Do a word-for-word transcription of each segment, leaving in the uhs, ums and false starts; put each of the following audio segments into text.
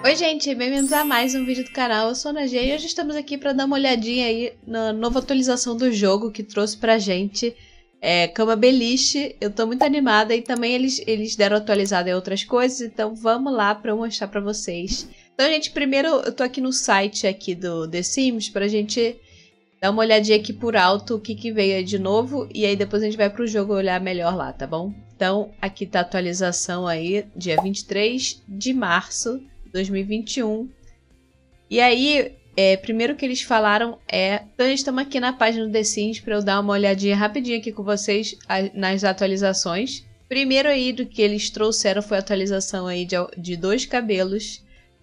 Oi gente, bem-vindos a mais um vídeo do canal, eu sou a Ana G e hoje estamos aqui para dar uma olhadinha aí na nova atualização do jogo que trouxe pra gente é, cama beliche. Eu tô muito animada e também eles, eles deram atualizada em outras coisas, então vamos lá para eu mostrar pra vocês. Então gente, primeiro eu tô aqui no site aqui do The Sims pra gente dar uma olhadinha aqui por alto o que, que veio aí de novo e aí depois a gente vai pro jogo olhar melhor lá, tá bom? Então aqui tá a atualização aí, dia vinte e três de março de dois mil e vinte e um. E aí, é, primeiro que eles falaram é... Então, estamos aqui na página do The Sims para eu dar uma olhadinha rapidinho aqui com vocês a, nas atualizações. Primeiro aí do que eles trouxeram foi a atualização aí de, de dois cabelos.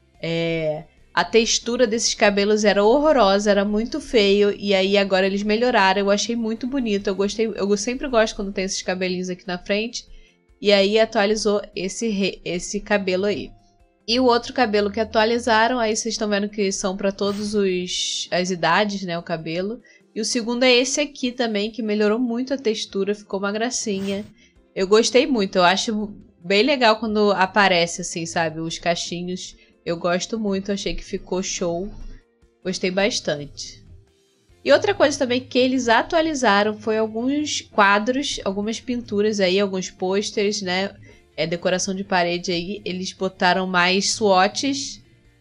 É, a textura desses cabelos era horrorosa, era muito feio. E aí agora eles melhoraram, eu achei muito bonito. Eu gostei, eu sempre gosto quando tem esses cabelinhos aqui na frente. E aí atualizou esse, esse cabelo aí. E o outro cabelo que atualizaram, aí vocês estão vendo que são para todas as idades, né, o cabelo. E o segundo é esse aqui também, que melhorou muito a textura, ficou uma gracinha. Eu gostei muito, eu acho bem legal quando aparece assim, sabe, os cachinhos. Eu gosto muito, achei que ficou show, gostei bastante. E outra coisa também que eles atualizaram foi alguns quadros, algumas pinturas aí, alguns pôsteres, né. É decoração de parede aí, eles botaram mais swatches.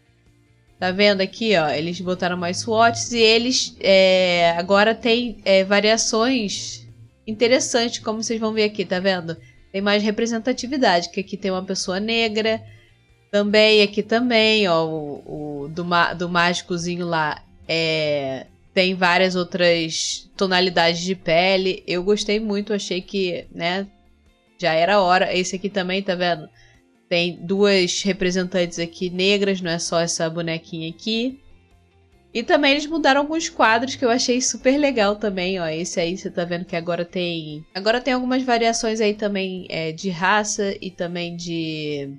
Tá vendo aqui, ó? Eles botaram mais swatches e eles é, agora tem é, variações interessantes, como vocês vão ver aqui, tá vendo? Tem mais representatividade, que aqui tem uma pessoa negra. Também, aqui também, ó, o, o do, do mágicozinho lá é, tem várias outras tonalidades de pele. Eu gostei muito, achei que, né... Já era hora. Esse aqui também, tá vendo? Tem duas representantes aqui negras, não é só essa bonequinha aqui. E também eles mudaram alguns quadros que eu achei super legal também, ó. Esse aí, você tá vendo que agora tem... Agora tem algumas variações aí também é, de raça e também de...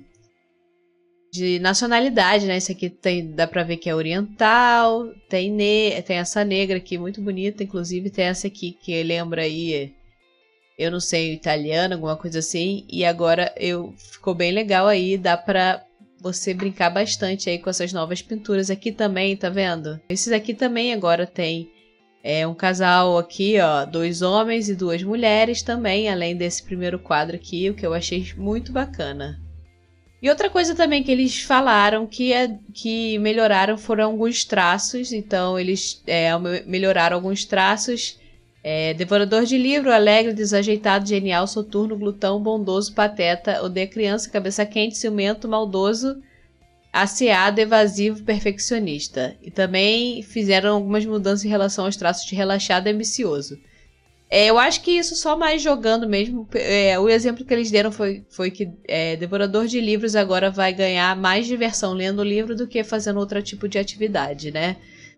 De nacionalidade, né? Esse aqui tem, dá pra ver que é oriental. Tem, ne... tem essa negra aqui, muito bonita. Inclusive tem essa aqui que lembra aí... Eu não sei, italiano, alguma coisa assim. E agora eu ficou bem legal aí. Dá pra você brincar bastante aí com essas novas pinturas. Aqui também, tá vendo? Esses aqui também agora tem é, um casal aqui, ó. Dois homens e duas mulheres também. Além desse primeiro quadro aqui, o que eu achei muito bacana. E outra coisa também que eles falaram que, é, que melhoraram foram alguns traços. Então eles é, melhoraram alguns traços. É, devorador de livro, alegre, desajeitado, genial, soturno, glutão, bondoso, pateta, odeia criança, cabeça quente, ciumento, maldoso, asseado, evasivo, perfeccionista. E também fizeram algumas mudanças em relação aos traços de relaxado e ambicioso. É, eu acho que isso só mais jogando mesmo. É, o exemplo que eles deram foi, foi que é, devorador de livros agora vai ganhar mais diversão lendo o livro do que fazendo outro tipo de atividade, né?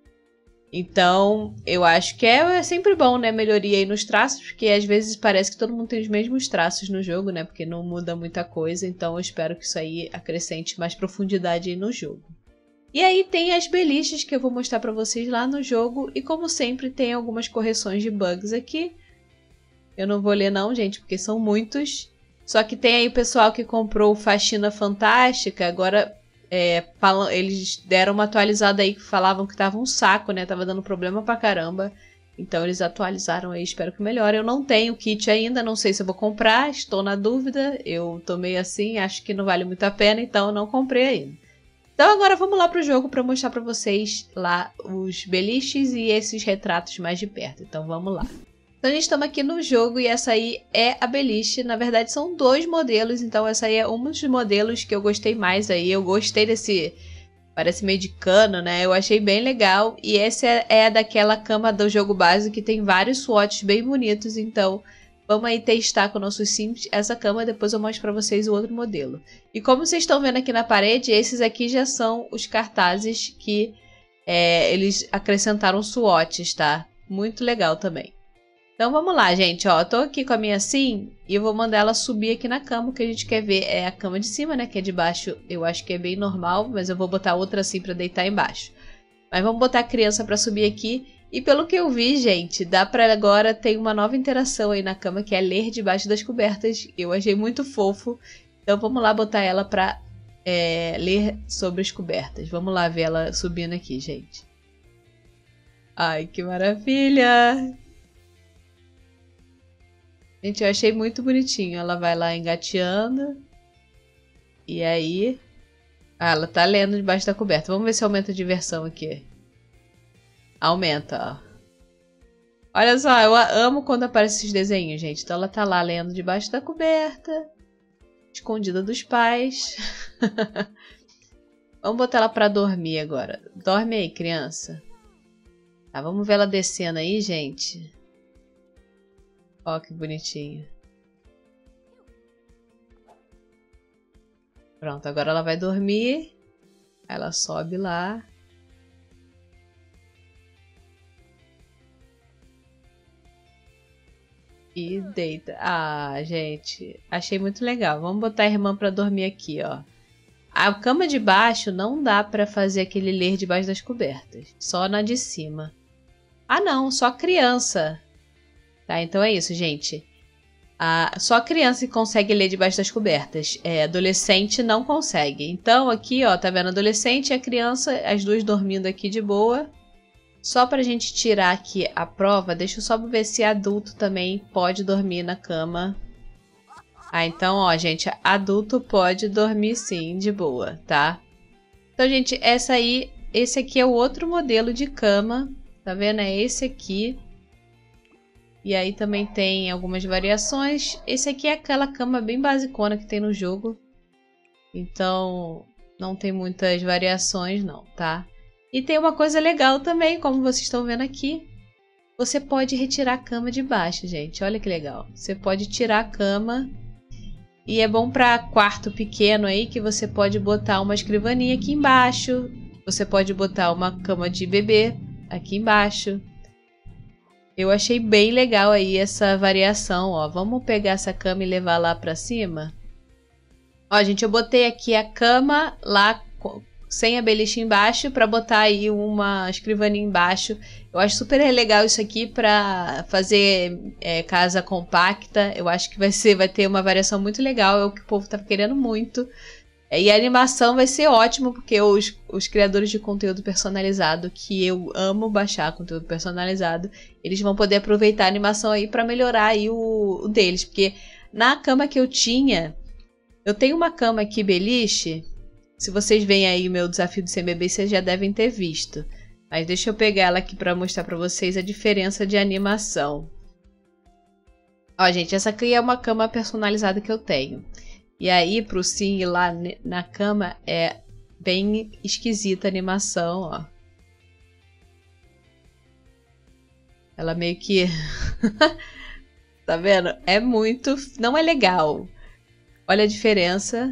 Então, eu acho que é, é sempre bom, né, melhoria aí nos traços, porque às vezes parece que todo mundo tem os mesmos traços no jogo, né, porque não muda muita coisa, então eu espero que isso aí acrescente mais profundidade aí no jogo. E aí tem as beliches que eu vou mostrar pra vocês lá no jogo, e como sempre tem algumas correções de bugs aqui. Eu não vou ler não, gente, porque são muitos, só que tem aí o pessoal que comprou Faxina Fantástica, agora... É, eles deram uma atualizada aí que falavam que tava um saco, né? Tava dando problema pra caramba. Então eles atualizaram aí, espero que melhore. Eu não tenho kit ainda, não sei se eu vou comprar, estou na dúvida. Eu tô meio assim, acho que não vale muito a pena, então eu não comprei ainda. Então agora vamos lá pro jogo pra mostrar pra vocês lá os beliches e esses retratos mais de perto. Então vamos lá. Então a gente estamos aqui no jogo e essa aí é a beliche, na verdade são dois modelos, então essa aí é um dos modelos que eu gostei mais aí, eu gostei desse, parece meio de cano, né, eu achei bem legal e essa é, é daquela cama do jogo base que tem vários swatches bem bonitos, então vamos aí testar com nossos Sims essa cama, depois eu mostro pra vocês o outro modelo. E como vocês estão vendo aqui na parede, esses aqui já são os cartazes que é, eles acrescentaram swatches, tá, muito legal também. Então vamos lá, gente, ó, tô aqui com a minha sim e eu vou mandar ela subir aqui na cama, o que a gente quer ver é a cama de cima, né, que é de baixo eu acho que é bem normal, mas eu vou botar outra assim pra deitar embaixo. Mas vamos botar a criança pra subir aqui e pelo que eu vi, gente, dá pra agora ter uma nova interação aí na cama, que é ler debaixo das cobertas, eu achei muito fofo, então vamos lá botar ela pra é, ler sobre as cobertas. Vamos lá ver ela subindo aqui, gente. Ai, que maravilha! Gente, eu achei muito bonitinho. Ela vai lá engateando. E aí... Ah, ela tá lendo debaixo da coberta. Vamos ver se aumenta a diversão aqui. Aumenta, ó. Olha só, eu amo quando aparecem esses desenhos, gente. Então ela tá lá lendo debaixo da coberta. Escondida dos pais. Vamos botar ela pra dormir agora. Dorme aí, criança. Tá, vamos ver ela descendo aí, gente. Ó, que bonitinho. Pronto, agora ela vai dormir. Ela sobe lá. E deita. Ah, gente, achei muito legal. Vamos botar a irmã pra dormir aqui, ó. A cama de baixo não dá pra fazer aquele ler debaixo das cobertas. Só na de cima. Ah, não, só criança. Tá, então é isso, gente. Ah, só criança que consegue ler debaixo das cobertas. É, adolescente não consegue. Então aqui, ó, tá vendo? Adolescente e a criança, as duas dormindo aqui de boa. Só pra gente tirar aqui a prova, deixa eu só ver se adulto também pode dormir na cama. Ah, então, ó, gente, adulto pode dormir sim, de boa, tá? Então, gente, essa aí, esse aqui é o outro modelo de cama, tá vendo? É esse aqui. E aí também tem algumas variações. Esse aqui é aquela cama bem basicona que tem no jogo. Então, não tem muitas variações não, tá? E tem uma coisa legal também, como vocês estão vendo aqui. Você pode retirar a cama de baixo, gente. Olha que legal. Você pode tirar a cama. E é bom para quarto pequeno aí, que você pode botar uma escrivaninha aqui embaixo. Você pode botar uma cama de bebê aqui embaixo. Eu achei bem legal aí essa variação, ó. Vamos pegar essa cama e levar lá pra cima? Ó, gente, eu botei aqui a cama lá sem a beliche embaixo para botar aí uma escrivaninha embaixo. Eu acho super legal isso aqui para fazer é, casa compacta. Eu acho que vai ser, vai ter uma variação muito legal. É o que o povo tá querendo muito. E a animação vai ser ótima, porque os, os criadores de conteúdo personalizado, que eu amo baixar conteúdo personalizado, eles vão poder aproveitar a animação aí para melhorar aí o, o deles. Porque na cama que eu tinha, eu tenho uma cama aqui beliche. Se vocês veem aí o meu desafio do sem bebê, vocês já devem ter visto. Mas deixa eu pegar ela aqui para mostrar para vocês a diferença de animação. Ó, gente, essa aqui é uma cama personalizada que eu tenho. E aí, pro Sim ir lá na cama, é bem esquisita a animação, ó. Ela meio que... Tá vendo? É muito... Não é legal. Olha a diferença.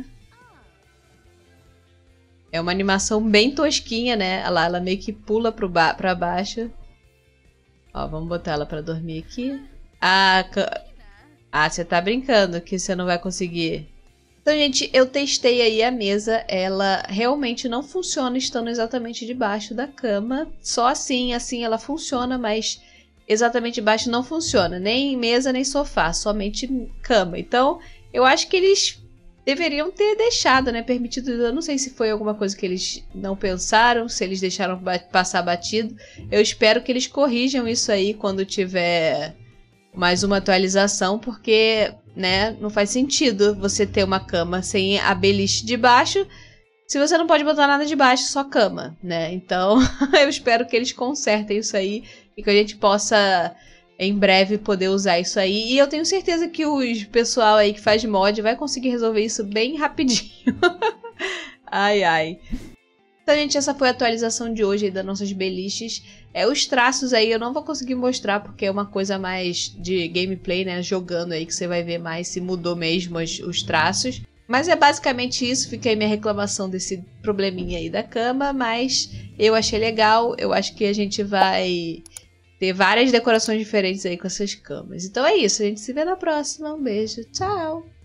É uma animação bem tosquinha, né? Olha lá, ela meio que pula pro ba pra baixo. Ó, vamos botar ela pra dormir aqui. Ah, ah, você tá brincando que você não vai conseguir... Então, gente, eu testei aí a mesa, ela realmente não funciona estando exatamente debaixo da cama. Só assim, assim ela funciona, mas exatamente debaixo não funciona. Nem mesa, nem sofá, somente cama. Então, eu acho que eles deveriam ter deixado, né, permitido. Eu não sei se foi alguma coisa que eles não pensaram, se eles deixaram passar batido. Eu espero que eles corrijam isso aí quando tiver mais uma atualização, porque... né? Não faz sentido você ter uma cama sem a beliche de baixo, se você não pode botar nada de baixo, só cama, né? Então, eu espero que eles consertem isso aí e que a gente possa, em breve, poder usar isso aí. E eu tenho certeza que o pessoal aí que faz mod vai conseguir resolver isso bem rapidinho. Ai, ai. Então, gente, essa foi a atualização de hoje aí das nossas beliches. É, os traços aí eu não vou conseguir mostrar porque é uma coisa mais de gameplay, né? Jogando aí que você vai ver mais se mudou mesmo os, os traços. Mas é basicamente isso. Fica aí minha reclamação desse probleminha aí da cama. Mas eu achei legal. Eu acho que a gente vai ter várias decorações diferentes aí com essas camas. Então é isso. A gente se vê na próxima. Um beijo. Tchau!